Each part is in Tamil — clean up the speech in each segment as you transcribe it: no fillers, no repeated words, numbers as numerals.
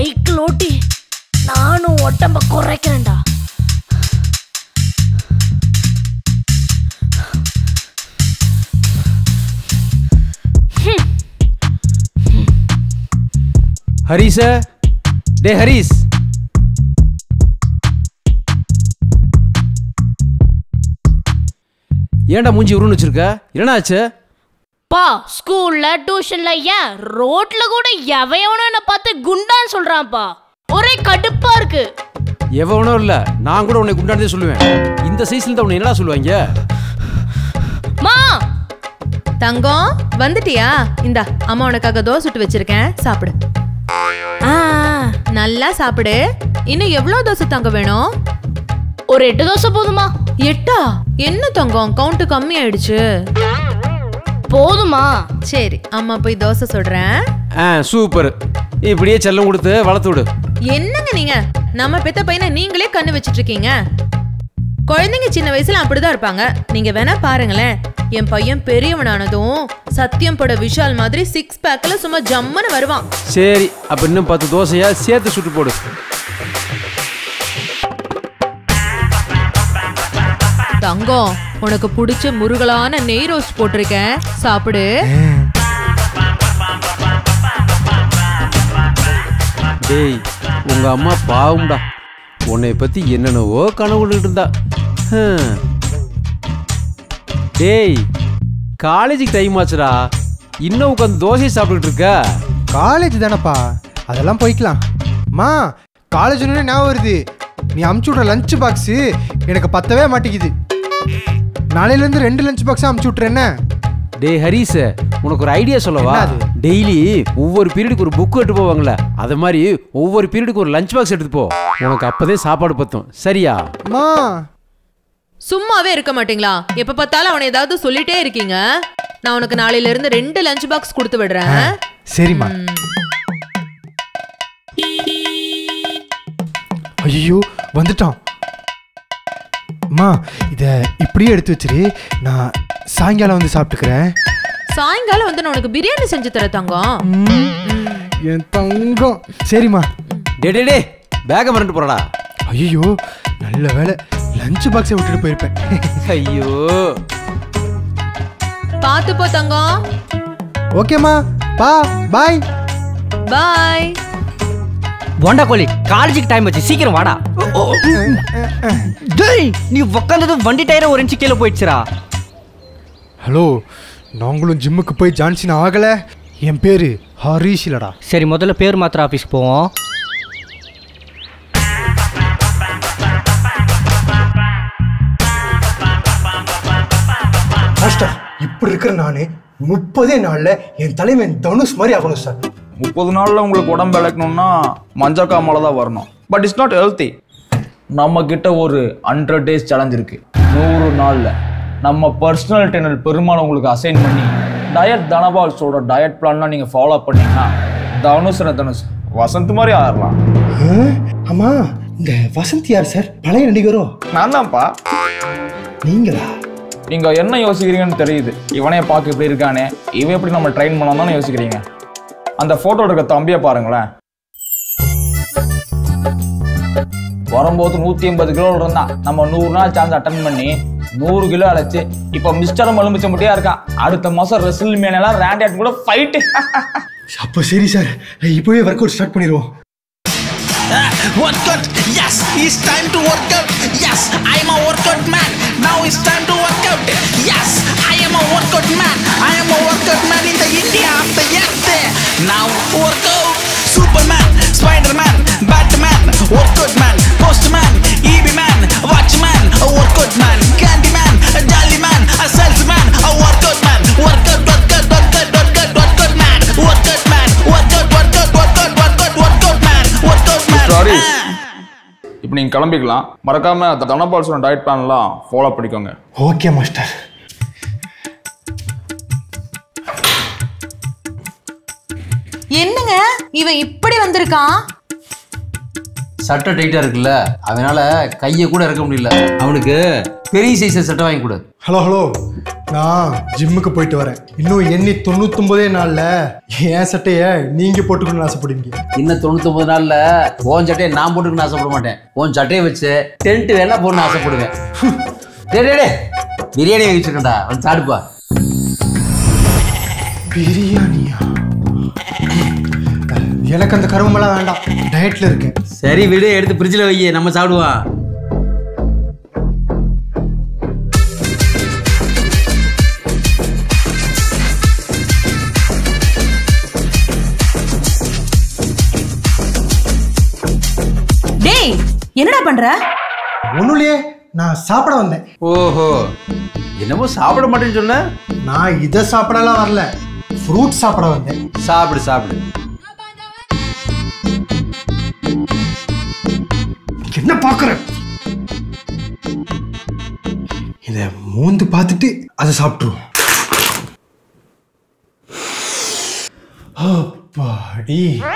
சைக்கிள் ஓட்டி நானும் உடம்ப குறைக்கிறேன்டா. ஹரிஷ, டே ஹரிஷ், ஏன்டா மூஞ்சி உருன்னு வச்சிருக்க? என்ன ஆச்சு? பா, ஸ்கூல்ல டியூஷன்ல ஏன் ரோட்ல கூட எவனோ என்ன பார்த்து குண்டான்னு சொல்றான்ப்பா. ஒரே கடுப்பா இருக்கு. எவனோ இல்ல, நான் கூட உன்னை குண்டானதே சொல்லுவேன். இந்த சைஸ்ல தான் உன்னை என்னடா சொல்லுவாங்க? மா, தங்கம் வந்துட்டியா? இந்தா அம்மா உனக்காக தோசை சுட்டு வச்சிருக்கேன், சாப்பிடு. நல்லா சாப்பிடு. இன்னும் எவ்வளவு தோசை தங்கம் வேணும்? ஒரு 8 தோசை போதுமா? 8? என்ன தங்கம், கவுண்ட் கம்மி ஆயிடுச்சு. போதுமா? சரி, அம்மா போய் தோசை சுடுறேன். சூப்பர். இப்படியே செல்லம் கொடுத்து வளர்த்து விடு. என்னங்க நீங்க, நம்ம பெத்த பையனை நீங்களே கண்ணு வச்சிட்டு இருக்கீங்க. குழந்தைங்க சின்ன வயசுல அப்படிதான் இருப்பாங்க. நீங்க வேணா பாருங்களேன், என் பையன் பெரியவனானதும் சத்தியம் பட விஷால் மாதிரி 6 பேக்ல சும்மா ஜம்முன்னு வருவான். சரி, அப்ப இன்னும் 10 தோசையா சேர்த்து சுட்டு போடு. தங்கம், உனக்கு பிடிச்ச முருகலான நெய் ரோஸ்ட் போட்டிருக்கேன், சாப்பிடு. டேய், உங்க அம்மா பாவம்டா, உன்னை பத்தி என்னென்னவோ கனவுட்டு இருந்தா. டேய், காலேஜுக்கு டைம் ஆச்சுடா, இன்னும் உட்காந்து தோசை சாப்பிட்டுட்டு இருக்க? காலேஜ் தானப்பா, அதெல்லாம் போய்க்கலாம். மா, காலேஜ் ஞாபகம் வருது, நீ அமுச்சு விட்ற லஞ்ச் பாக்ஸு எனக்கு பத்தவே மாட்டேங்குது. நாளையிலேருந்து 2 லஞ்ச் பாக்ஸாக அமுச்சு விட்றேன்ன. டே ஹரிஷ, உனக்கு ஒரு ஐடியா சொல்லவா? டெய்லி ஒவ்வொரு பீரியடுக்கு ஒரு புக் எடுத்து போவாங்களே, அது மாதிரி ஒவ்வொரு பீரியடுக்கு ஒரு லஞ்ச் பாக்ஸ் எடுத்து போ. உனக்கு அப்பதே சாப்பாடு பத்தும், சரியா? மா, சும்மாவே இருக்க மாட்டீங்களா? எப்ப பார்த்தாலும் அவனை ஏதாவது சொல்லிட்டே இருக்கீங்க. நான் உனக்கு நாளையில இருந்து 2 லஞ்ச் பாக்ஸ் கொடுத்து விடுறேன். சரிம்மா. ஐயோ, வந்துட்டான். அம்மா, இதை இப்படியே எடுத்து வச்சிரு, நான் சாயங்காலம் வந்து சாப்பிட்டுக்கிறேன். சாயங்காலம் வந்து நான் உனக்கு பிரியாணி செஞ்சு தர தங்கம். என் தங்கம். சரிம்மா. டே பேக மறந்து போறடா. ஐயோ, நல்ல வேலை, லஞ்ச் பாக்ஸை விட்டுட்டு போயிருப்பேன். ஐயோ, பாத்து போ தங்கம். ஓகேம்மா, பாய். பாய். போண்டா கோழி, காலேஜுக்கு டைம் ஆச்சு, சீக்கிரம் வாடா. டேய், நீ உட்காந்தது வண்டி டயரை 1 இன்ச்சு கீழே போயிடுச்சுரா. ஹலோ, நாங்களும் ஜிம்முக்கு போய் ஜான்சன் ஆகல. என் பேரு ஹரிஷ் இல்லடா. சரி, முதல்ல பேர் மாத்திர ஆஃபீஸ்க்கு போவோம். மாஸ்டர், இப்படி இருக்கிற நானு 30 நாள்ல என் தலைவன் தனுஷ் மாதிரி ஆகணும் சார். 30 நாள்ல உங்களுக்கு உடம்பு இழக்கணும்னா மஞ்சள் காமால தான் வரணும். But it's not healthy. நம்ம கிட்ட ஒரு 100 days சேலஞ்ச் இருக்கு. 100 நாள்ல நம்ம பர்சனல் ட்ரெயினர் பெருமாள் உங்களுக்கு அசைன் பண்ணி டயட் தனபால்ஸோட டயட் பிளான்லாம் நீங்க ஃபாலோ பண்ணீங்கன்னா தனுஷ் வசந்த் மாதிரி ஆயிடலாம். ஆமா, இந்த வசந்த் யார் சார்? பழைய நடிகரோ? நான் தான்ப்பா. நீங்களா? நீங்க என்ன யோசிக்கிறீங்கன்னு தெரியுது. இவனே பார்க்க இப்படி இருக்கானே, இவன் எப்படி நம்ம ட்ரெயின் பண்ணலாம் தானே யோசிக்கிறீங்க. அந்த போட்டோ இருக்க தம்பியை பாருங்களேன். வரும்போது 180 கிலோ இருந்தான். நம்ம 100 நாள் சான்ஸ் அட்டன் பண்ணி 100 கிலோ அழைச்சு இப்ப மிஸ்டர் மலுமிச்ச முட்டியா இருக்கான். அடுத்த மாசம் ரெஸ்ல் மேனெல்லாம் ரேண்டியாட் கூட ஃபைட். அப்போ சரி சார், இப்போவே ஒர்க் அவுட் ஸ்டார்ட் பண்ணிடுவோம். Workout, yes, it's time to work out. Yes, I am a workout man. Now it's time to work out. Yes, I am a workout man. I am a workout man in the India of the earth. Now workout. Superman, Spider-Man, Batman, workout man, Postman, EB man, Watchman, a workout man, Candyman, a Jolly man, a salesman, a workout man, workout man, workout man, workout man, sorry. இப்போ நீங்க கிளம்பிக்கலாம். மறக்காம தனபால்ஸோட டயட் பிளான்லாம் ஃபாலோ பண்ணிக்கோங்க. Okay master. என்னங்க இவன் இப்படி வந்திருக்கான்? சட்டை டைட்டா இருக்குல்ல, அதனால கையை கூட இறக்க முடியல. அவனுக்கு பெரிய சைஸ் சட்டை வாங்கி கொடு. ஹலோ, நான் ஜிம்முக்கு போயிட்டு வரேன். இன்னும் எண்ணி 99 நாள்ல என் சட்டைய நீங்க போட்டுக்கணும்னு ஆசைப்படுவீங்க. இன்னும் 99 நாள்ல உன் சட்டையை நான் போட்டுக்கணும்னு ஆசைப்பட மாட்டேன். உன் சட்டையை வச்சு டென்ட் வேணா போடணும்னு ஆசைப்படுவேன். டே பிரியாணி வச்சுக்கண்டா, வந்து சாப்பிடுப்பா. பிரியாணியா? எனக்கு அந்த கருவமெல்லாம் வேண்டாம், டயட்ல இருக்கேன். சரி விடு, எடுத்து ஃப்ரிட்ஜில் வை, நம்ம சாப்பிடுவோம். டேய் என்னடா பண்ற? ஒண்ணுலயே நான் சாப்பிட வந்தேன். ஓஹோ, என்னமோ சாப்பிட மாட்டேன்னு சொன்ன. நான் இதை சாப்பிடலாம் வரல, ஃப்ரூட் சாப்பிட வந்தேன். சாப்பிடு சாப்பிடு. என்ன பாக்குற? இத மூந்து பார்த்துட்டு அதை சாப்பிட்டுருவோம். அப்பாடி.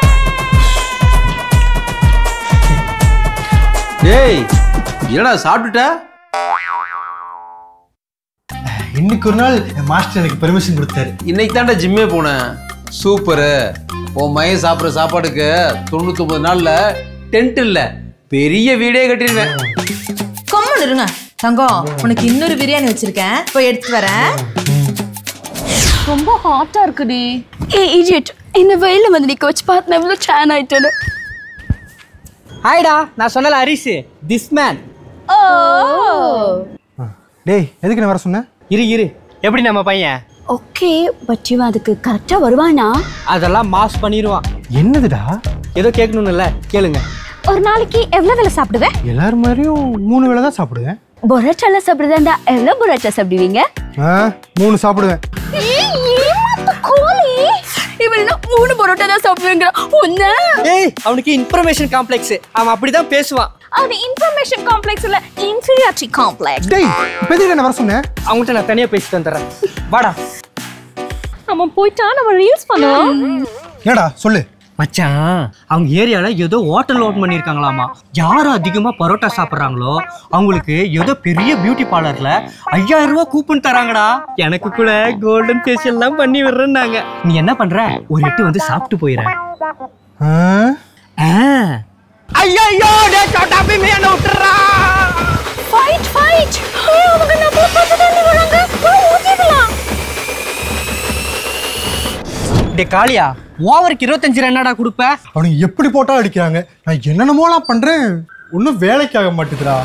டேய் என்னடா சாப்பிட்டுட்ட? இன்னைக்கு ஒரு நாள் என் மாஸ்டர் எனக்கு பெர்மிஷன் கொடுத்தாரு. இன்னைக்கு தாண்டா ஜிம்மே போனேன். சூப்பரு. உன் மையம் சாப்பிட்ற சாப்பாடுக்கு 99 நாள்ல டென்ட் இல்ல, பெரிய வீடே கட்டிருவேன். கம்முன்னு இருங்க தங்கம், உனக்கு இன்னொரு பிரியாணி வச்சிருக்கேன், போய் எடுத்து வரேன். ரொம்ப ஹாட்டா இருக்குடி. இடியட், இந்த வெயில வந்து நிக்க வச்சு பார்த்து எவ்வளவு டேன் ஆயிட்டேன்னு. ஹாய்டா, நான் சொன்னல ஹரிஷ், திஸ் மேன். டேய் எதுக்கு நான் வர சொன்னேன்? இரு எப்படி நம்ம பையன்? ஓகே, பட் இவன் அதுக்கு கரெக்டா வருவானா? அதெல்லாம் மாஸ் பண்ணிடுவான். என்னதுடா? ஏதோ கேட்கணும்ல, கேளுங்க. ஒரு நாளைக்கு எவ்வளவு வேலை சாப்பிடுவேன்? எல்லாரும் மாதிரியும் 3 வேளை தான் சாப்பிடுவேன். பொரோட்டால சாப்பிடுறதா? எவ்வளவு பொரோட்டா சாப்பிடுவீங்க? 3 சாப்பிடுவேன். இவன் 3 பொரோட்டா தான் சாப்பிடுவேங்கிற ஒண்ணு. ஏய், அவனுக்கு இன்ஃபர்மேஷன் காம்ப்ளெக்ஸ், அவன் அப்படிதான் பேசுவான். அது இன்ஃபர்மேஷன் காம்ப்ளெக்ஸ் இல்ல, இன்ஃபீரியாரிட்டி காம்ப்ளெக்ஸ். டேய் இப்போ எதுக்கு நான் வர சொன்னேன்? அவங்கள்ட்ட நான் தனியா பேசிட்டு வந்துடுறேன், வாடா. நம்ம போயிட்டா நம்ம ரீல்ஸ் பண்ணலாம். ஏடா சொல்லு. மச்சான், அவங்க ஏரியால ஏதோ ஹோட்டல் ஓபன் பண்ணிருக்காங்களாமா. யாரு அதிகமா பரோட்டா சாப்பிடுறாங்களோ அவங்களுக்கு ஏதோ பெரிய பியூட்டி பார்லர்ல 5000 ரூபாய் கூப்பன் தராங்கடா. எனக்கு கூட கோல்டன் ஃபேஷியல் எல்லாம் பண்ணி விடுறேன்னாங்க. நீ என்ன பண்ற, ஒரு 8 வந்து சாப்பிட்டு போயிடுற. ஐயோ சோட்டா பீம் என்ன விட்டுறா. ஃபைட் அவங்க நம்ம பக்கத்துல வராங்க, ஓடிடலாம். டே காளியா, ஓவருக்கு 25 ரன்னடா கொடுப்ப? அவனுக்கு எப்படி போட்டாலும் அடிக்கிறாங்க, நான் என்னென்னமோலாம் பண்றேன், ஒன்றும் வேலைக்காக மாட்டேதுடா.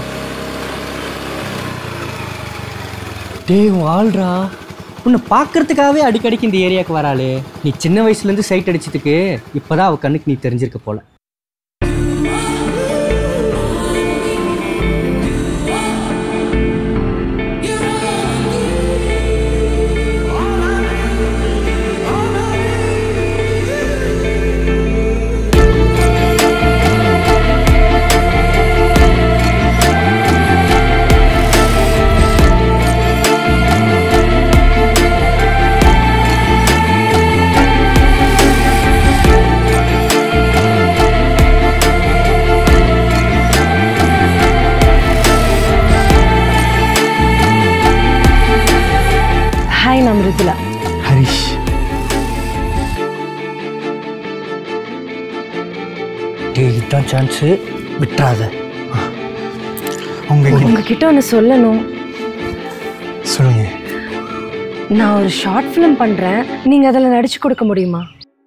டேய் வாழ்றா, உன்னை பார்க்கறதுக்காகவே அடிக்கடிக்கு இந்த ஏரியாவுக்கு வராளே. நீ சின்ன வயசுலேருந்து சைட் அடிச்சதுக்கு இப்போதான் அவ கண்ணுக்கு நீ தெரிஞ்சிருக்க போல. ஹாய், நான் மிருதுலா. ஹரிஷ். டேய் இதுதான் சான்ஸ், விட்டுறாத. உங்ககிட்ட ஒன்று சொல்லணும். சொல்லுங்க. நான் ஒரு ஷார்ட் ஃபிலிம் பண்றேன், நீங்க அதில் நடிச்சு கொடுக்க முடியுமா?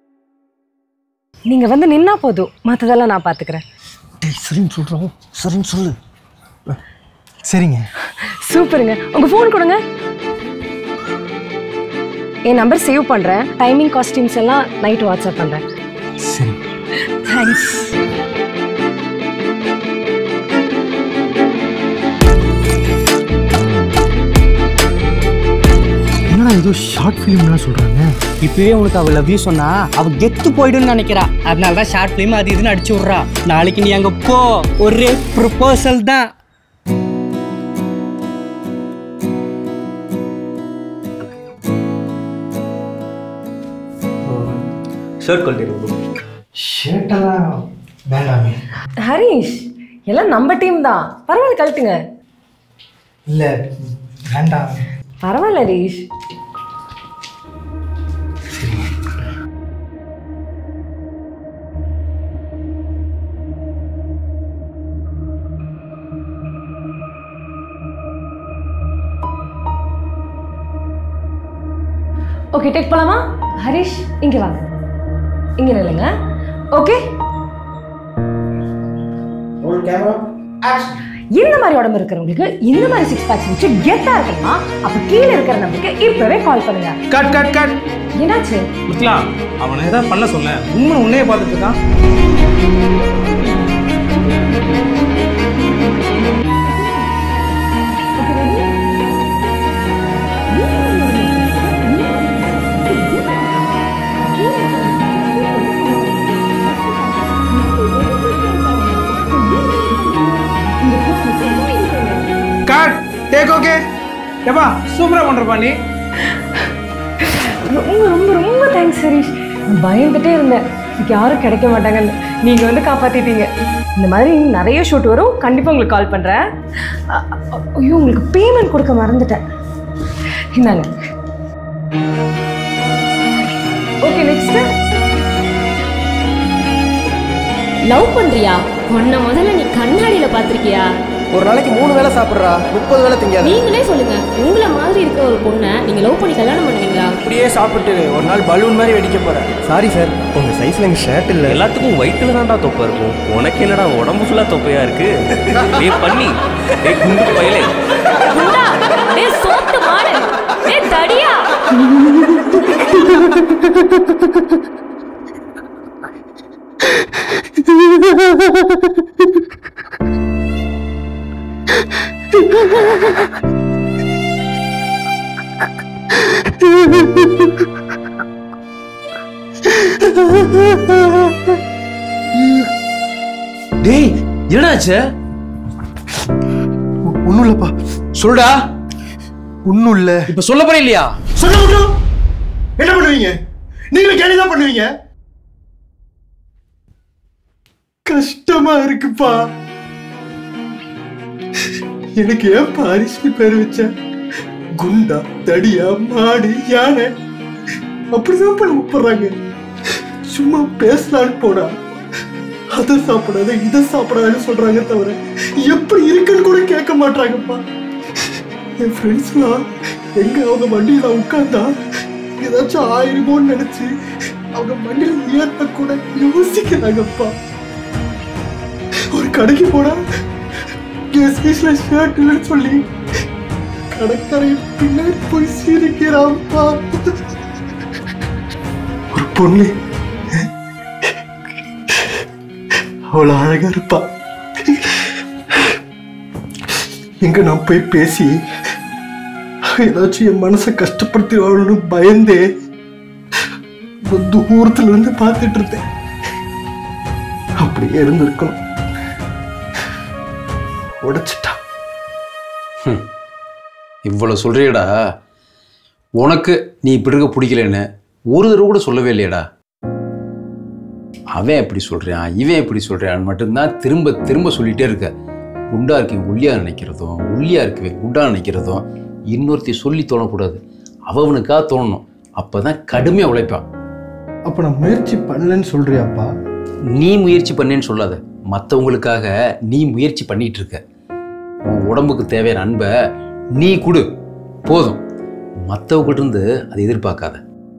நீங்க வந்து நின்னா போதும், மற்றதெல்லாம் நான் பார்த்துக்கிறேன். சரின்னு சொல்றோம், சரின்னு சொல்லு. சரிங்க. சூப்பருங்க, உங்க ஃபோன் கொடுங்க. என் நம்பர் சேவ் பண்றேன், டைமிங் காஸ்டியூம்ஸ் எல்லாம் நைட் வாட்ஸ்அப் பண்றேன். சரி. தேங்க்ஸ். என்னடா ஏதோ ஷார்ட் ஃபிலிம்லாம் சொல்றாங்க. இப்பவே உனக்கு அவ லவ் யூ சொன்னா அவ கெத்து போயிடுன்னு நினைக்கிறா. அதனால தான் ஷார்ட் ஃபிலிம் அது இதுன்னு அடிச்சு விட்றா. நாளைக்கு நீ அங்க போ, ஒரே ப்ரொபோசல் தான். ஷர்ட் கழட்டிடுவோம். ஷர்ட்டெல்லாம் வேண்டாமே. ஹரிஷ், எல்லாம் நம்ம டீம் தான், பரவாயில்ல கழட்டுங்க. இல்லை வேண்டாம். பரவாயில்ல ஹரிஷ். ஓகே, டேக் போலாமா? ஹரிஷ் இங்க வாங்க, இங்க நில்லுங்க. ஓகே, இந்த மாதிரி உடம்பு இருக்கிறவங்களுக்கு இந்த மாதிரி 6 பேக்ஸ் வச்சு கெத்தா இருக்கணுமா? அப்ப கீழே இருக்கிற நம்பருக்கு இப்பவே கால் பண்ணுங்க. Cut cut cut. என்னாச்சு? முஸ்லா, அவனை ஏதாவது பண்ண சொன்ன. உன்னையே பார்த்துட்டு இருக்கான். Cut take. ஓகே ஏப்பா, சூப்பரா பண்றப்பா நீ. ரொம்ப ரொம்ப ரொம்ப தேங்க்ஸ் ஹரிஷ். நான் பயந்துட்டே இருந்தேன் யாரும் கிடைக்க மாட்டாங்கன்னு. நீங்க வந்து காப்பாத்திட்டீங்க. இந்த மாதிரி நிறைய ஷூட் வரும், கண்டிப்பா உங்களுக்கு கால் பண்றேன். ஐயோ, உங்களுக்கு பேமெண்ட் கொடுக்க மறந்துட்டேன். இந்தாங்க. Okay, next. லவ் பண்றியா? உன்னை முதல்ல நீ கண்ணாடியில பாத்திருக்கியா? ஒரு நாளைக்கு 3 வேளை சாப்பிட்றா, 30 வேளை திங்காத. நீங்களே சொல்லுங்க, உங்களை மாதிரி இருக்கிற ஒரு பொண்ணை நீங்க லவ் பண்ணி கல்யாணம் பண்ணுவீங்களா? இப்படியே சாப்பிட்டு ஒரு நாள் பலூன் மாதிரி வெடிக்க போறேன். சாரி சார், உங்க சைஸ்ல எங்க ஷர்ட் இல்ல. எல்லாத்துக்கும் வயிற்றுல தான்டா தொப்பை இருக்கும், உனக்கு என்னடா உடம்பு ஃபுல்லா தொப்பையா இருக்கு? பண்ணி குண்டு பயிலே குண்டா, சோத்து மாடு, தடியா. டேய், என்னாச்சு? ஒன்றும் இல்லைப்பா. சொல்டா. ஒன்றும் இல்லை. இப்போ சொல்ல போறேன் இல்லையா? சொல்ல முடியும். என்ன பண்ணுவீங்க? நீங்களும் கேலி தான் பண்ணுவீங்க. கஷ்டமா இருக்குப்பா. எனக்கு ஏன் ஹரிஷ்னு பேர் வச்ச? குண்டா, தடியா, மாடு, யானை அப்படிதான் கூப்பிடுறாங்க. சும்மா பேசலான்னு போனா அதை சாப்பிடாத இதை சாப்பிடாதுன்னு சொல்றாங்க தவிர எப்படி இருக்குன்னு கூட கேட்க மாட்டாங்கப்பா. என் ஃப்ரெண்ட்ஸ்லாம் எங்க அவங்க வண்டியில உட்கார்ந்தா ஏதாச்சும் ஆயிருமோன்னு நினைச்சு அவங்க வண்டியில ஏத்த கூட யோசிக்கிறாங்கப்பா. ஒரு கடைக்கு போனா ஷர்ட் இல்லைன்னு சொல்லி கடைக்காரை பின்னாடி போய் சிரிக்கிறான்ப்பா. ஒரு பொண்ணு அவ்வளவு அழகா இருப்பா. எங்க நான் போய் பேசி ஏதாச்சும் என் மனசை கஷ்டப்படுத்திடுவாங்கன்னு பயந்தே தூரத்துல இருந்து பார்த்துட்டு இருந்தேன். அப்படியே இருந்திருக்கணும். உடைச்சிட்டா. இவ்வளவு சொல்றியடா. உனக்கு நீ இப்படி இருக்க பிடிக்கலன்னு ஒரு தடவை கூட சொல்லவே இல்லையடா. அவன் எப்படி சொல்றான், இவன் எப்படி சொல்றான் மட்டும்தான் திரும்ப திரும்ப சொல்லிட்டே இருக்க. குண்டா இருக்கேன் ஒல்லியா நினைக்கிறதும், ஒல்லியா இருக்கவே குண்டா நினைக்கிறதும் இன்னொருத்தி சொல்லி தோணக்கூடாது. அவனுக்காக தோணணும். அப்பதான் கடுமையா உழைப்பான். அப்ப நான் முயற்சி பண்ணலன்னு சொல்றியாப்பா? நீ முயற்சி பண்ணேன்னு சொல்லாத. மற்றவங்களுக்காக நீ முயற்சி பண்ணிட்டு இருக்க. உன் உடம்புக்கு தேவையான அன்பை நீ கொடு, போதும். மற்றவங்கிட்ட இருந்து அதை எதிர்பார்க்காத.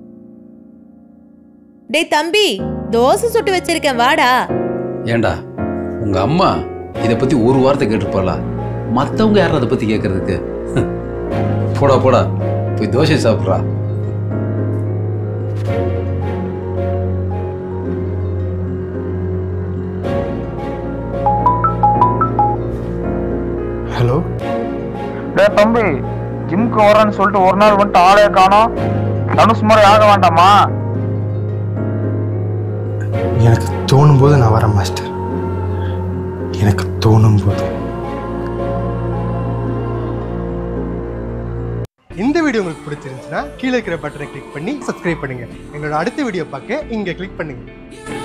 டேய் தம்பி, தோசை சுட்டு வச்சிருக்கேன், வாடா. ஏண்டா, உங்க அம்மா இதை பத்தி ஒரு வார்த்தை கேட்டுருப்பாளா? மற்றவங்க யாரும் அதை பத்தி கேட்கறதுக்கு? போடா போடா, போய் தோசை சாப்பிட்றா. ஹலோ. டே தம்பி, ஜிம்க்கு வரேன்னு சொல்லிட்டு ஒரு நாள் வந்துட்டு ஆளே காணோம். தனுஷ் மாதிரி ஆக வேண்டாமா? எனக்கு தோணும் போது நான் வரேன் மாஸ்டர். எனக்கு தோணும் போது. இந்த வீடியோ உங்களுக்கு பிடிச்சிருந்துச்சுன்னா கீழே இருக்கிற பட்டனை கிளிக் பண்ணி சப்ஸ்கிரைப் பண்ணுங்க. எங்களோட அடுத்த வீடியோ பார்க்க இங்க கிளிக் பண்ணுங்க.